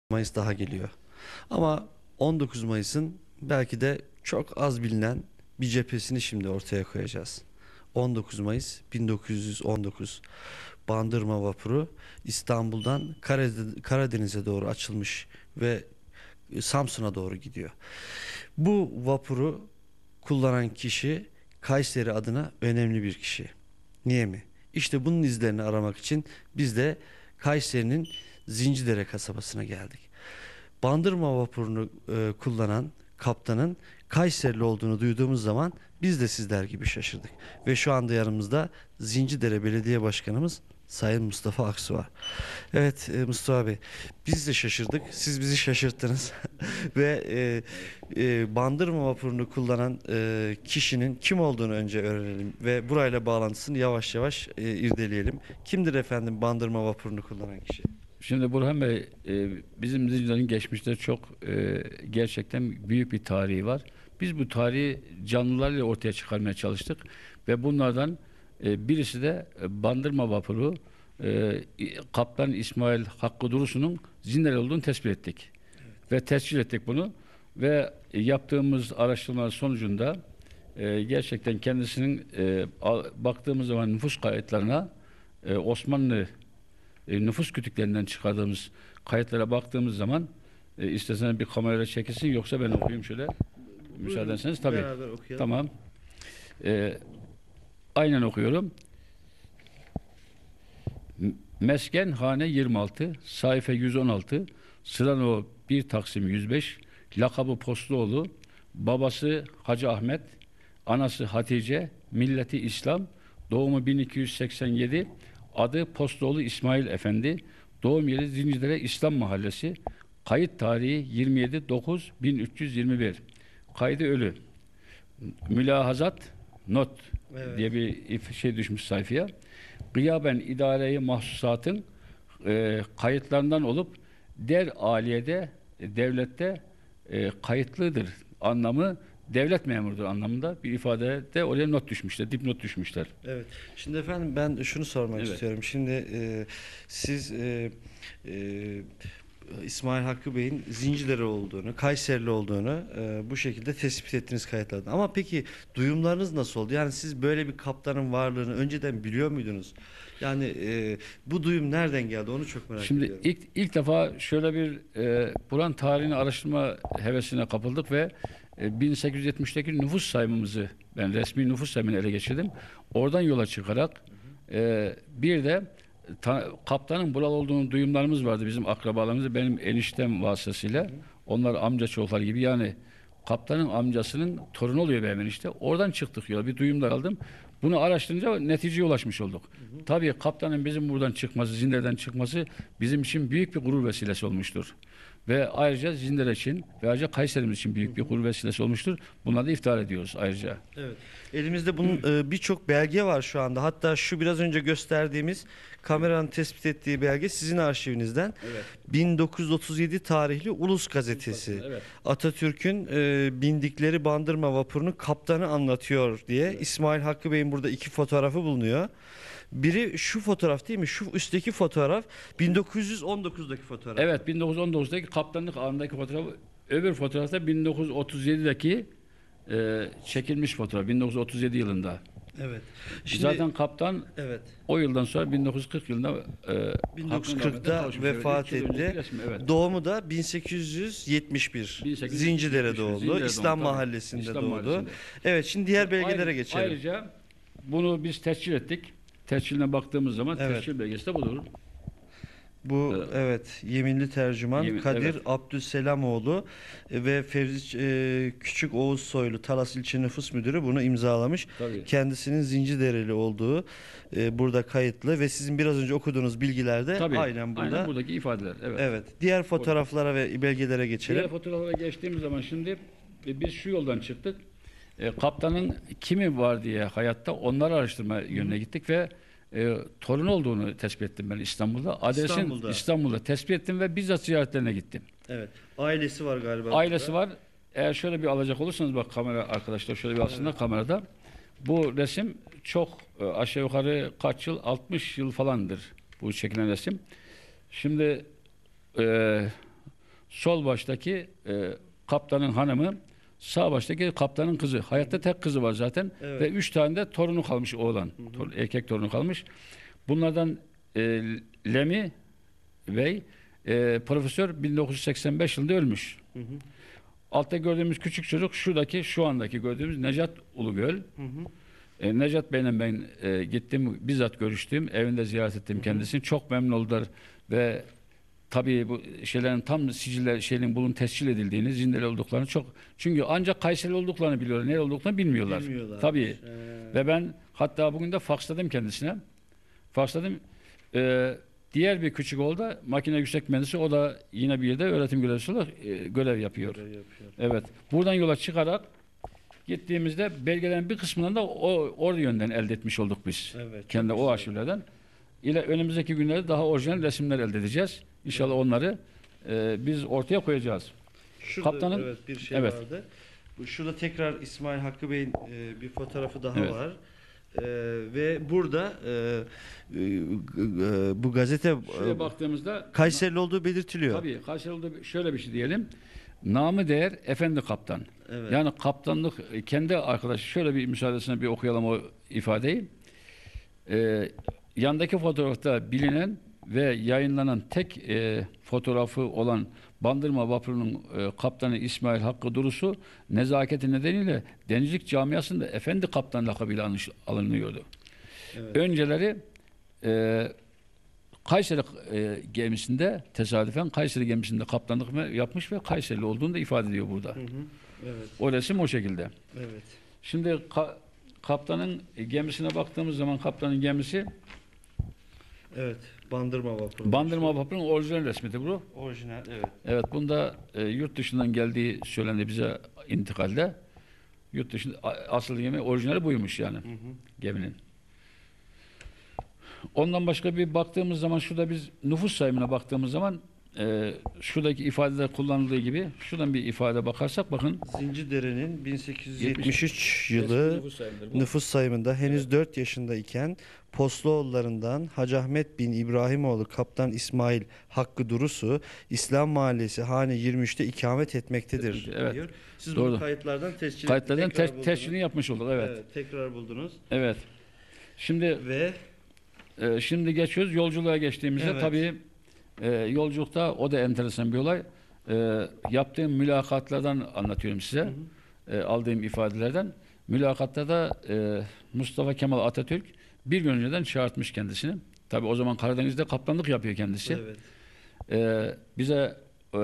Mayıs daha geliyor. Ama 19 Mayıs'ın belki de çok az bilinen bir cephesini şimdi ortaya koyacağız. 19 Mayıs 1919 Bandırma vapuru İstanbul'dan Karadeniz'e doğru açılmış ve Samsun'a doğru gidiyor. Bu vapuru kullanan kişi Kayseri adına önemli bir kişi. Niye mi? İşte bunun izlerini aramak için biz de Kayseri'nin Zincidere kasabasına geldik. Bandırma vapurunu kullanan kaptanın Kayserili olduğunu duyduğumuz zaman biz de sizler gibi şaşırdık. Ve şu anda yanımızda Zincidere Belediye Başkanımız Sayın Mustafa Aksu var. Evet, Mustafa Bey, biz de şaşırdık. Siz bizi şaşırttınız. Ve bandırma vapurunu kullanan kişinin kim olduğunu önce öğrenelim ve burayla bağlantısını yavaş yavaş irdeleyelim. Kimdir efendim bandırma vapurunu kullanan kişi? Şimdi Burhan Bey, bizim Zincirlerin geçmişte çok gerçekten büyük bir tarihi var. Biz bu tarihi canlılarla ortaya çıkarmaya çalıştık ve bunlardan birisi de Bandırma Vapuru, Kaptan İsmail Hakkı Durusu'nun Zindeler olduğunu tespit ettik. Ve tescil ettik bunu ve yaptığımız araştırmalar sonucunda gerçekten kendisinin baktığımız zaman nüfus kayıtlarına Osmanlı nüfus kütüklerinden çıkardığımız kayıtlara baktığımız zaman isteseniz bir kamerayla çekilsin, yoksa ben okuyayım şöyle. Müsaade ederseniz tabii. Beraber okuyalım. Tamam. Aynen okuyorum. Mesken Hane 26, sayfa 116, Sırano 1 Taksim 105, lakabı Postluoğlu, babası Hacı Ahmet, anası Hatice, milleti İslam, doğumu 1287, adı Postluoğlu İsmail Efendi, doğum yeri Zincirlere İslam Mahallesi, kayıt tarihi 27.9.1321, kaydı ölü, mülahazat not diye bir şey düşmüş sayfaya. Gıyaben idareyi mahsusatın kayıtlarından olup der aliyede devlette kayıtlıdır anlamı, devlet memurudur anlamında bir ifade de oraya not düşmüşler, dipnot düşmüşler. Evet. Şimdi efendim ben şunu sormak istiyorum. Şimdi siz İsmail Hakkı Bey'in Zincirlere olduğunu, Kayserili olduğunu bu şekilde tespit ettiniz kayıtlardan. Ama peki duyumlarınız nasıl oldu? Yani siz böyle bir kaptanın varlığını önceden biliyor muydunuz? Yani bu duyum nereden geldi? Onu çok merak ediyorum. Şimdi ilk defa şöyle bir buranın tarihini araştırma hevesine kapıldık ve 1870'teki nüfus sayımımızı, ben resmi nüfus sayımını ele geçirdim. Oradan yola çıkarak bir de kaptanın buralı olduğunu duyumlarımız vardı bizim akrabalarımız, benim eniştem vasıtasıyla. Onlar amca çocuklar gibi, yani kaptanın amcasının torunu oluyor benim enişte. Oradan çıktık yola, bir duyumlar aldım. Bunu araştırınca neticeye ulaşmış olduk. Tabii kaptanın bizim buradan çıkması, Zindere'den çıkması bizim için büyük bir gurur vesilesi olmuştur. Ve ayrıca Zindere için ve ayrıca Kayserimiz için büyük bir gurur vesilesi olmuştur. Bunları da iftihar ediyoruz ayrıca. Evet. Elimizde bunun birçok belge var şu anda. Hatta şu biraz önce gösterdiğimiz kameranın tespit ettiği belge sizin arşivinizden. Evet. 1937 tarihli Ulus gazetesi. Evet. Atatürk'ün bindikleri bandırma vapurunun kaptanı anlatıyor diye. Evet. İsmail Hakkı Bey'in burada iki fotoğrafı bulunuyor. Biri şu fotoğraf değil mi? Şu üstteki fotoğraf 1919'daki fotoğraf. Evet, 1919'daki kaptanlık anındaki fotoğraf, öbür fotoğrafta 1937'deki çekilmiş fotoğraf, 1937 yılında. Evet. Zaten kaptan evet. o yıldan sonra 1940 yılında 1940'da vefat etti. Evet. Doğumu da 1871. Zincidere doğdu. İslam Mahallesi'nde doğdu. Mahallesi'nde. Evet, şimdi diğer belgelere geçelim. Ayrıca bunu biz tescil ettik. Tesciline baktığımız zaman tescil belgesi de budur. Bu evet, yeminli tercüman Kadir Abdülselamoğlu ve Fevzi Küçük Oğuz Soylu Talas İlçe Nüfus Müdürü bunu imzalamış. Tabii. Kendisinin Zincidereli olduğu burada kayıtlı ve sizin biraz önce okuduğunuz bilgilerde aynen burada. Aynen buradaki ifadeler. Evet. Evet. Diğer fotoğraflara ve belgelere geçelim. Diğer fotoğraflara geçtiğimiz zaman şimdi biz şu yoldan çıktık. Kaptanın kimi var diye hayatta onları araştırma yönüne gittik ve torun olduğunu tespit ettim ben İstanbul'da. Adresin İstanbul'da tespit ettim ve bizzat ziyaretlerine gittim. Evet. Ailesi var galiba. Ailesi var. Eğer şöyle bir alacak olursanız, bak kamera arkadaşlar şöyle bir alsınlar kamerada. Bu resim çok aşağı yukarı kaç yıl? 60 yıl falandır bu çekilen resim. Şimdi sol baştaki kaptanın hanımı, sağ baştaki kaptanın kızı. Hayatta tek kızı var zaten. Evet. Ve 3 tane de torunu kalmış oğlan. Erkek torunu kalmış. Bunlardan Lemi Bey profesör 1985 yılında ölmüş. Hı hı. Altta gördüğümüz küçük çocuk şu andaki gördüğümüz Necat Ulugöl. Hı hı. Necat Bey'le ben gittim, bizzat görüştüm, evinde ziyaret ettim kendisini. Çok memnun oldular ve tabii bu şeylerin tam siciller şeyin tescil edildiğini, zindeli olduklarını çok, çünkü ancak Kayseri olduklarını biliyorlar, nerede olduklarını bilmiyorlar. Tabii. Ve ben hatta bugün de faksladım kendisine. Faksladım. Diğer bir küçük oğlu da makine yüksek mühendisi, o da yine bir yerde öğretim görevlisi olarak görev yapıyor. Evet. Buradan yola çıkarak gittiğimizde belgelerin bir kısmından da o yönden elde etmiş olduk biz. Evet, Kendi o arşivlerden. İle önümüzdeki günlerde daha orijinal resimler elde edeceğiz. İnşallah onları biz ortaya koyacağız. Şurada Kaptanın evet bir şey evet. vardı. Şurada tekrar İsmail Hakkı Bey'in bir fotoğrafı daha Evet. var. Ve burada bu gazete Şuraya baktığımızda Kayserili olduğu belirtiliyor. tabii Kayseri'de şöyle bir şey diyelim. Namı değer efendi kaptan. Evet. Yani kaptanlık kendi arkadaşı, şöyle bir müsaadesine bir okuyalım o ifadeyi. Yandaki fotoğrafta bilinen ve yayınlanan tek fotoğrafı olan Bandırma Vapurunun kaptanı İsmail Hakkı Durusu nezaketi nedeniyle denizcilik camiasında efendi kaptan lakabıyla alınıyordu. Evet. Önceleri Kayseri gemisinde, tesadüfen Kayseri gemisinde kaptanlık yapmış ve Kayserili olduğunu da ifade ediyor burada. Hı hı. Evet. O resim o şekilde. Evet. Şimdi kaptanın gemisine baktığımız zaman, kaptanın gemisi Evet. Bandırma Vapuru. Bandırma Vapurunun orijinal resmidir bu. Orijinal, evet. Evet, bunda yurt dışından geldiği söylendi bize intikalde. Yurt dışında asıl gemi orijinali buymuş yani, Hı hı. geminin. Ondan başka bir baktığımız zaman, şurada biz nüfus sayımına baktığımız zaman şuradaki ifadede kullanıldığı gibi şuradan bir ifade bakarsak bakın. Zincirdere'nin 1873 Resmi yılı nüfus sayımıdır bu. nüfus sayımında henüz 4 yaşındayken Posluoğullarından Hacı Ahmet bin İbrahimoğlu Kaptan İsmail Hakkı Durusu İslam Mahallesi Hane 23'te ikamet etmektedir Evet. diyor. Siz Doğru. bunu kayıtlardan Kayıtlardan tekrar buldunuz. tescilini yapmış olduk. Evet. Evet, tekrar buldunuz. Evet. Şimdi Ve şimdi geçiyoruz yolculuğa geçtiğimizde, Evet. tabii yolculukta o da enteresan bir olay. Yaptığım mülakatlardan anlatıyorum size. Aldığım ifadelerden. Mülakatta da Mustafa Kemal Atatürk bir gün önceden çağırtmış kendisini. Tabii o zaman Karadeniz'de kaptanlık yapıyor kendisi. evet. Bize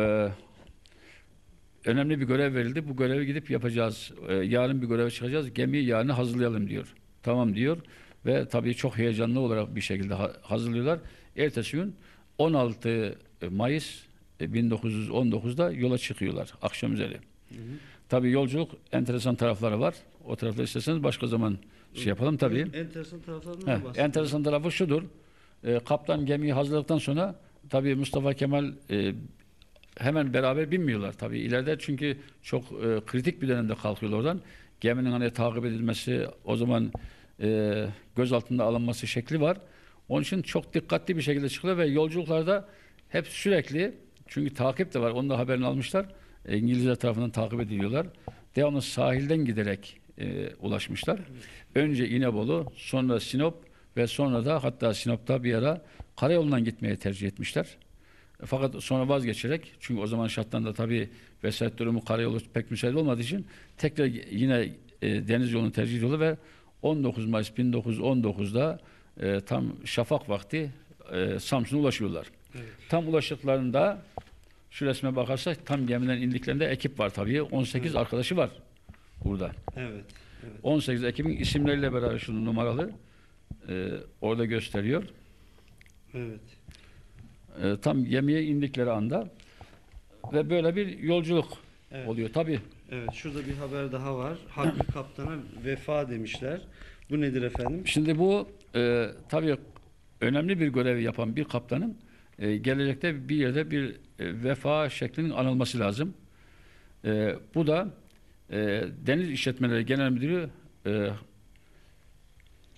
önemli bir görev verildi. Bu görevi gidip yapacağız. Yarın bir göreve çıkacağız. Gemiyi yarın hazırlayalım diyor. Tamam diyor. Ve tabii çok heyecanlı olarak bir şekilde hazırlıyorlar. Ertesi gün 16 Mayıs 1919'da yola çıkıyorlar akşam üzeri. Tabii yolculuk enteresan tarafları var. O tarafları isterseniz başka zaman şey yapalım tabii. Enteresan taraflarından bahsedelim. Enteresan tarafı şudur. Kaptan gemiyi hazırladıktan sonra tabii Mustafa Kemal hemen beraber binmiyorlar tabii ileride, çünkü çok kritik bir dönemde kalkıyorlar oradan. Geminin hani takip edilmesi, o zaman göz altında alınması şekli var. Onun için çok dikkatli bir şekilde çıkıyor ve yolculuklarda hep sürekli, çünkü takip de var, onun da haberini almışlar. İngilizler tarafından takip ediliyorlar. Devamlı sahilden giderek ulaşmışlar. Önce İnebolu, sonra Sinop ve sonra da hatta Sinop'ta bir ara karayolundan gitmeye tercih etmişler. Fakat sonra vazgeçerek, çünkü o zaman şartlarında tabii vesayet durumu karayolu pek müsait olmadığı için tekrar yine deniz yolunu tercih ediyorlar ve 19 Mayıs 1919'da tam şafak vakti Samsun'a ulaşıyorlar. Evet. Tam ulaştıklarında şu resme bakarsak tam gemiden indiklerinde ekip var tabii. 18 arkadaşı var burada. Evet. Evet. 18 ekibin isimleriyle beraber şunu numaralı orada gösteriyor. Evet. Tam gemiye indikleri anda ve böyle bir yolculuk Evet. oluyor tabii. Evet, şurada bir haber daha var. Hakkı Kaptan'a vefa demişler. Bu nedir efendim? Şimdi bu tabii önemli bir görevi yapan bir kaptanın gelecekte bir yerde bir vefa şeklinin anılması lazım. Bu da Deniz İşletmeleri Genel Müdürü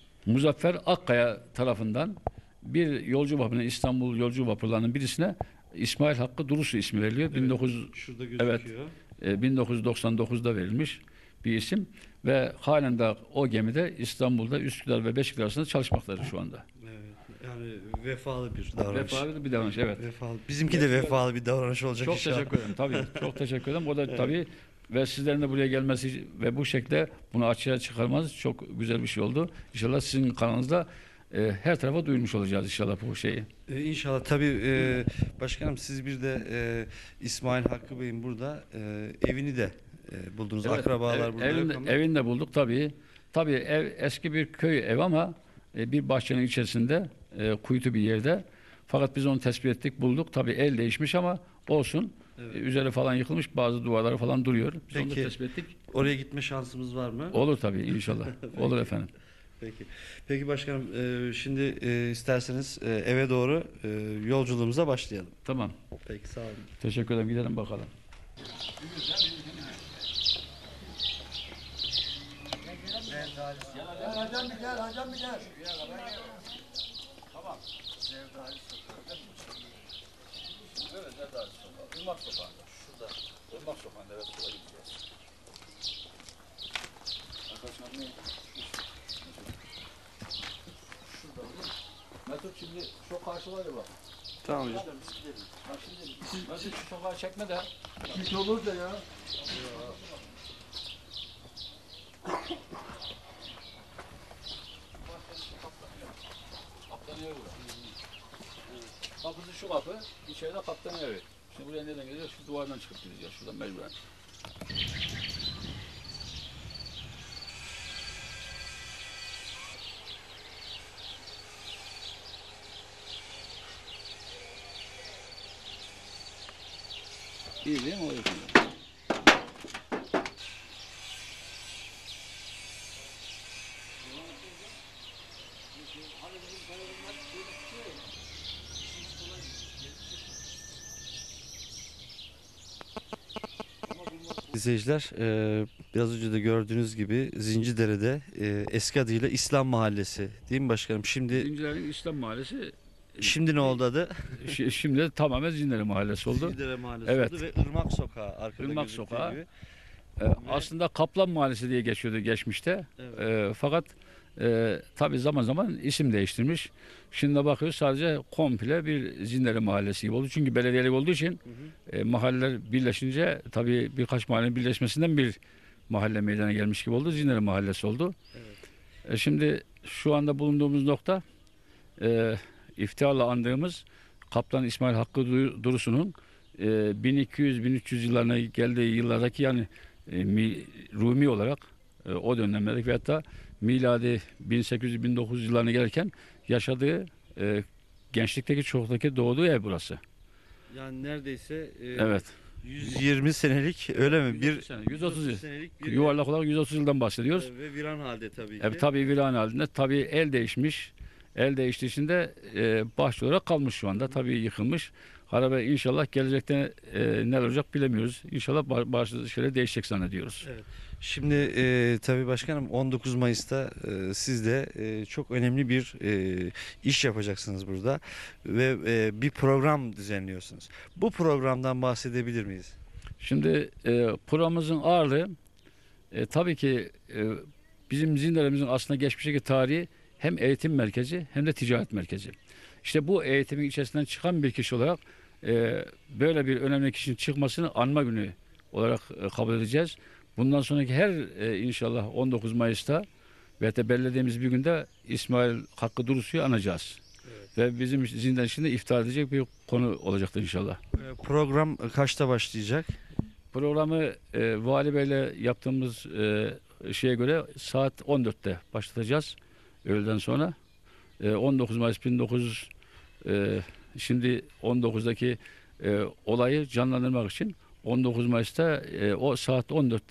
Muzaffer Akkaya tarafından bir yolcu vapuruna, İstanbul yolcu vapurlarının birisine İsmail Hakkı Durusu ismi veriliyor. Şurada evet, gözüküyor. 1999'da verilmiş bir isim ve halen de o gemide İstanbul'da Üsküdar ve Beşiktaş arasında çalışmaktadır şu anda. Evet. Yani vefalı bir davranış. Vefalı bir davranış, evet. Vefalı. Bizimki de vefalı bir davranış olacak Çok inşallah. teşekkür ederim. Tabii. Çok teşekkür ederim. O da tabii ve sizlerin de buraya gelmesi ve bu şekilde bunu açığa çıkarmanız çok güzel bir şey oldu. İnşallah sizin kanalınızda her tarafa duyurmuş olacağız inşallah bu şeyi. İnşallah tabii başkanım siz bir de İsmail Hakkı Bey'in burada evini de buldunuz. Evet, Akrabalar burada yok ama. evini de bulduk tabii. Tabii ev eski bir köy ev ama bir bahçenin içerisinde kuytu bir yerde. Fakat biz onu tespit ettik, bulduk. Tabii el değişmiş ama olsun. Evet. Üzeri falan yıkılmış, bazı duvarları falan duruyor. Biz onu da Peki. tespit ettik. Oraya gitme şansımız var mı? Olur tabii inşallah. Olur efendim. Peki. Peki başkanım şimdi isterseniz eve doğru yolculuğumuza başlayalım. Tamam. Peki sağ olun. Teşekkür ederim. Gidelim bakalım. Hocam bir gel, hocam bir gel. Tamam. Evet, Zerdali Sokağı. Irmak Sokağı'nda. Şurada. Irmak Sokağı'nda. Evet, şuraya gideceğiz. Arkadaşlar ne? Şurada değil mi? Mesut şimdi şu karşı var ya bak. Tamam hocam. Bak şimdi Mesut şu sokağı çekme de. Hiç olur da ya. Kaptan evi burası. Kapısı şu kapı, içeride kaptan evi. Şimdi buraya nereden gideceğiz? Şu duvardan çıkıp gideceğiz. Şuradan mecburen. İyi değil mi? O yüzden. İzleyiciler biraz önce de gördüğünüz gibi Zincirdere'de eski adıyla İslam Mahallesi değil mi başkanım? Zincirlerin İslam Mahallesi Şimdi ne oldu adı? şimdi de tamamen Zincirleri Mahallesi oldu. Zincirlere Mahallesi Evet. oldu ve Irmak Sokağı arkada Irmak gözüktüğü Sokağı. gibi. Aslında Kaplan Mahallesi diye geçiyordu geçmişte. Evet. Fakat tabii zaman zaman isim değiştirmiş. Şimdi bakıyoruz sadece komple bir Zincirleri Mahallesi gibi oldu. Çünkü belediyelik olduğu için mahalleler birleşince tabii birkaç mahallenin birleşmesinden bir mahalle meydana gelmiş gibi oldu. Zincirleri Mahallesi oldu. Evet. Şimdi şu anda bulunduğumuz nokta iftiharla andığımız Kaptan İsmail Hakkı Durusu'nun 1200-1300 yıllarına geldiği yıllardaki yani Rumi olarak o dönemlerdeki ve hatta miladi 1800-1900 yıllarına gelirken yaşadığı gençlikteki çocuktaki doğduğu ev burası. Yani neredeyse Evet. 120 senelik öyle mi? 130 yıl. senelik bir Yuvarlak olarak 130 yıldan bahsediyoruz. ve viran halde tabii ki. Evet, tabii viran halinde. Tabii el değişmiş. El değiştiği için de bahçe olarak kalmış şu anda. Tabii yıkılmış. Harabe inşallah gelecekte neler olacak bilemiyoruz. İnşallah bazı şeyler değişecek zannediyoruz. Evet. Şimdi tabii başkanım 19 Mayıs'ta siz de çok önemli bir iş yapacaksınız burada ve bir program düzenliyorsunuz. Bu programdan bahsedebilir miyiz? Şimdi programımızın ağırlığı tabii ki bizim Zindere'mizin aslında geçmişteki tarihi hem eğitim merkezi hem de ticaret merkezi. İşte bu eğitimin içerisinden çıkan bir kişi olarak böyle bir önemli kişinin çıkmasını anma günü olarak kabul edeceğiz. Bundan sonraki her inşallah 19 Mayıs'ta ve de belirlediğimiz bir günde İsmail Hakkı Durusu'yu anacağız. Evet. Ve bizim zindan içinde iftar edecek bir konu olacaktır inşallah. Program kaçta başlayacak? Programı Vali Bey'le yaptığımız şeye göre saat 14'te başlatacağız. Öğleden sonra. 19 Mayıs 1900 şimdi 19'daki olayı canlandırmak için 19 Mayıs'ta o saat 14'te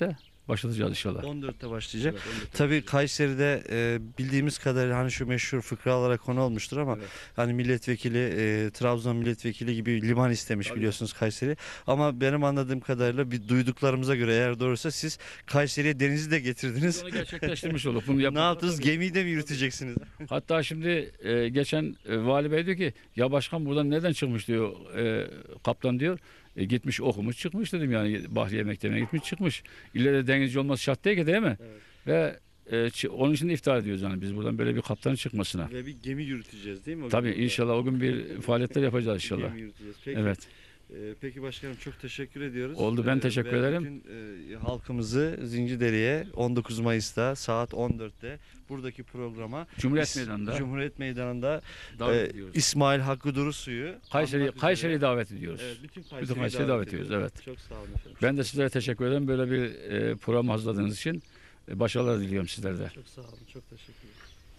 başlatacağız inşallah. 14'te başlayacak. Evet, 14'te Tabii başlayacak. Kayseri'de bildiğimiz kadarıyla hani şu meşhur fıkralara konu olmuştur ama Evet. hani milletvekili Trabzon milletvekili gibi liman istemiş Tabii. biliyorsunuz Kayseri. Ama benim anladığım kadarıyla bir duyduklarımıza göre eğer doğruysa siz Kayseri'ye denizi de Biz getirdiniz. onu gerçekleştirmiş olduk. Bunu Ne yaptık. yaptınız? Gemiyi de mi yürüteceksiniz? Hatta şimdi geçen Vali Bey diyor ki ya başkan buradan neden çıkmış diyor kaptan diyor. Gitmiş okumuş çıkmış dedim yani Bahriye Mektebi'ne gitmiş çıkmış. İlle de denizci olması şart değil ki değil mi? Evet. Ve onun için de iftihar ediyoruz yani biz buradan böyle bir kaptanın çıkmasına. Ve bir gemi yürüteceğiz değil mi? Tabii inşallah o gün bir faaliyetler yapacağız inşallah. Gemi yürüteceğiz. Peki. Evet. Peki başkanım çok teşekkür ediyoruz. Oldu, ben teşekkür Ve ederim. bütün halkımızı Zincirdere'ye 19 Mayıs'ta saat 14'te buradaki programa Cumhuriyet Meydanı'nda Cumhuriyet Meydanı'nda davet ediyoruz. İsmail Hakkı Durusu'yu Kayseri'yi davet ediyoruz. Evet, bütün Bütün Kayseri'yi davet ediyoruz. Evet. Çok sağ olun efendim. Ben de sizlere teşekkür ederim böyle bir program hazırladığınız için. Başarılar diliyorum sizlere de. Çok sağ olun. Çok teşekkür ederim.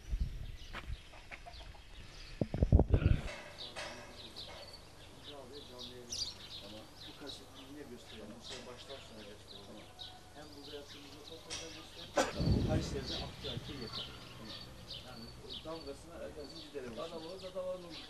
Kayseri'de Akyak'ı yeter. Yani damgasına Zincirlere vursun. Adam olursa da var olur.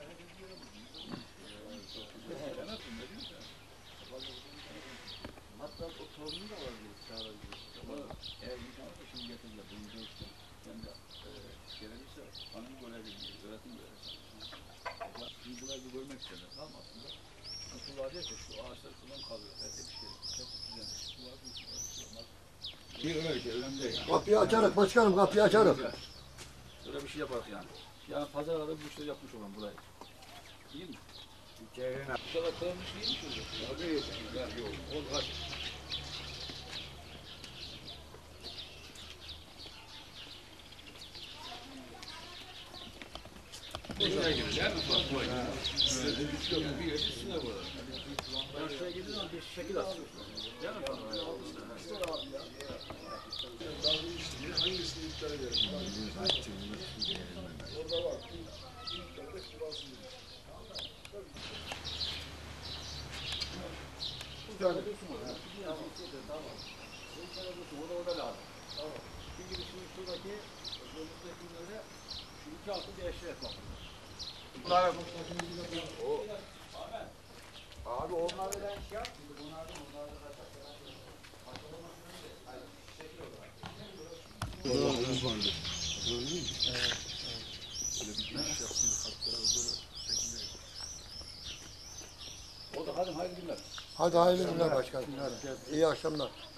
Hatta o torunu da var diye çağırabiliriz. Eğer imkanı da şimdi getirdiler. Bunu görürsün. Ben de gelirse hanım görebilirim. Öğretim görebilirim. Şimdi bunları bir görmek istedim. Tamam aslında. Nasıl diyor ki şu ağaçlar şundan kalıyor. Her bir şey. Çok güzel. Şunlar bu şey öyle şey. Önemli değil yani. Kapıyı açarız başkanım, kapıyı açarız. Öyle bir şey yaparız yani. Yani pazarlarda bu işleri yapmış olan burayı. İyi mi? Bu kadar kalmış iyi mi çocuk? Tabii. Güzel, yok. Ol kaç. Buraya girin. Yer mi falan? Buraya girin. Bir yere üstüne burada. Ben şuraya girdiğim zaman bir şekil atıyor. Yer mi falan? Hangisini iptal edelim? Orada var. Bir tane. Orada lazım. Çünkü şimdi şuradaki önümüzdeki günlerde şu iki altı bir eşya yapmak. Bunlar Abi onları ben şey yaptım. o da hadi hayırlı günler. Hadi hayırlı günler başkanım. İyi akşamlar.